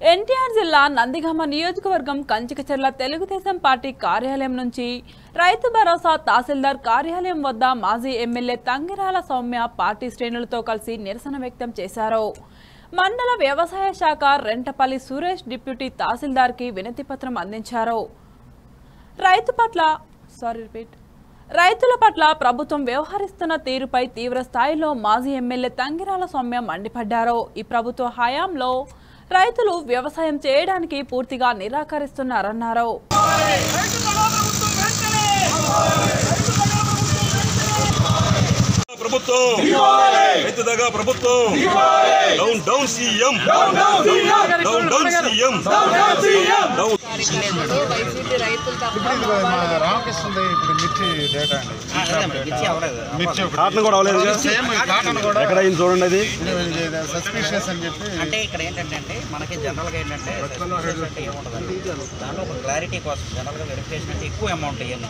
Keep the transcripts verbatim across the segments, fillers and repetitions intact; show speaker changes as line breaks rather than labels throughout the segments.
ఎన్టీఆర్ జిల్లా నందిగామ నియోజకవర్గం కంచికచర్ల తెలుగుదేశం పార్టీ కార్యాలయం నుంచి రైతు భరోసా తహసీల్దార్ కార్యాలయం వద్ద మాజీ ఎమ్మెల్యే తంగిరాల సౌమ్య పార్టీ శ్రేణులతో కలిసి నిరసన వ్యక్తం చేశారు. మండల వ్యవసాయ శాఖ రెంటపల్లి సురేష్ డిప్యూటీ తహసీల్దార్ కి వినతి పత్రం అందించారు. రైతు పట్ల సారీ రిపీట్ రైతుల పట్ల ప్రభుత్వం వ్యవహరిస్తున్న తీరుపై తీవ్ర స్థాయిలో మాజీ ఎమ్మెల్యే తంగిరాల సౌమ్య మండిపడ్డారు. ఈ ప్రభుత్వ హయాంలో రైతులు వ్యవసాయం చేయడానికి పూర్తిగా నిరాకరిస్తున్నారన్నారు.
ప్రభుత్వం రైతు దగ్గర ప్రభుత్వం down down CM down down CM కాటన్ కూడా అవ్వలేదు ఎక్కడ అయింది చూడండి. అది
సస్పిషియస్ అని చెప్పి అంటే ఇక్కడ ఏంటంటే మనకి జనరల్గా ఏంటంటే దాంట్లో ఒక క్లారిటీ కోసం జనరల్గా వెరిఫికేషన్ అంటే ఎక్కువ అమౌంట్ అయ్యాను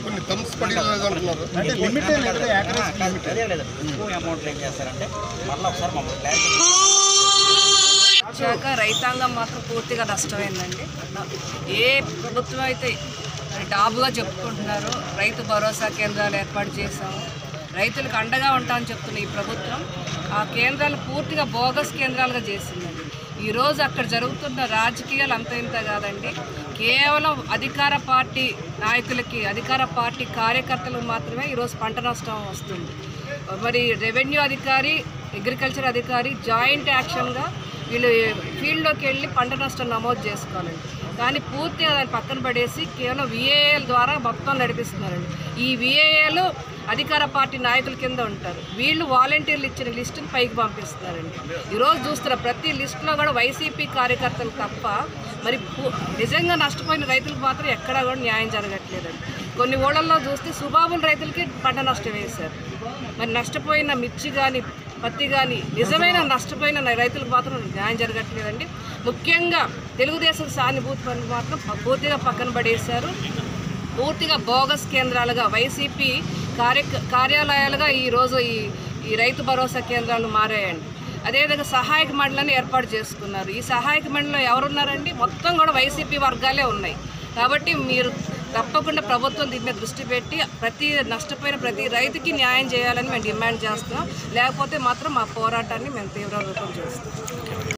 లేదు ఎక్కువ అమౌంట్ ఏం చేస్తారంటే మళ్ళీ ఒకసారి మమ్మల్ని క్లారిటీ
వచ్చాక రైతాంగం మాత్రం పూర్తిగా నష్టమైందండి. ఏ ప్రభుత్వం అయితే డాబుగా చెప్పుకుంటున్నారో రైతు భరోసా కేంద్రాలు ఏర్పాటు చేశాము, రైతులకు అండగా ఉంటామని చెప్తున్న ఈ ప్రభుత్వం ఆ కేంద్రాలు పూర్తిగా బోగస్ కేంద్రాలుగా చేసిందండి. ఈరోజు అక్కడ జరుగుతున్న రాజకీయాలు అంత ఇంత కాదండి, కేవలం అధికార పార్టీ నాయకులకి అధికార పార్టీ కార్యకర్తలకు మాత్రమే ఈరోజు పంట నష్టం వస్తుంది. మరి రెవెన్యూ అధికారి అగ్రికల్చర్ అధికారి జాయింట్ యాక్షన్గా వీళ్ళు ఫీల్డ్లోకి వెళ్ళి పంట నష్టం నమోదు చేసుకోవాలండి. కానీ పూర్తిగా దాన్ని పక్కన పడేసి కేవలం విఏఏల ద్వారా మొత్తం నడిపిస్తున్నారండి. ఈ విఏఏలు అధికార పార్టీ నాయకుల కింద ఉంటారు, వీళ్ళు వాలంటీర్లు ఇచ్చిన లిస్టుని పైకి పంపిస్తున్నారండి. ఈరోజు చూస్తున్న ప్రతి లిస్టులో కూడా వైసీపీ కార్యకర్తలు తప్ప మరి నిజంగా నష్టపోయిన రైతులకు మాత్రం ఎక్కడా కూడా న్యాయం జరగట్లేదండి. కొన్ని ఊళ్ళల్లో చూస్తే సుబాబుల రైతులకి పంట నష్టం వేశారు, మరి నష్టపోయిన మిర్చి కానీ పత్తి కానీ నిజమైన నష్టపోయిన రైతులకు మాత్రం న్యాయం జరగట్లేదండి. ముఖ్యంగా తెలుగుదేశం సానుభూతి పనులు మాత్రం పూర్తిగా పక్కన పడేశారు. పూర్తిగా బోగస్ కేంద్రాలుగా వైసీపీ కార్య కార్యాలయాలుగా ఈరోజు ఈ ఈ రైతు భరోసా కేంద్రాలు మారాయండి. అదేవిధంగా సహాయక మండలిని ఏర్పాటు చేసుకున్నారు. ఈ సహాయక మండలిలో ఎవరున్నారండి? మొత్తం కూడా వైసీపీ వర్గాలే ఉన్నాయి. కాబట్టి మీరు తప్పకుండా ప్రభుత్వం దీని మీద దృష్టి పెట్టి ప్రతి నష్టపోయిన ప్రతి రైతుకి న్యాయం చేయాలని మేము డిమాండ్ చేస్తున్నాం. లేకపోతే మాత్రం మా పోరాటాన్ని మేము తీవ్ర రూపం చేస్తాం.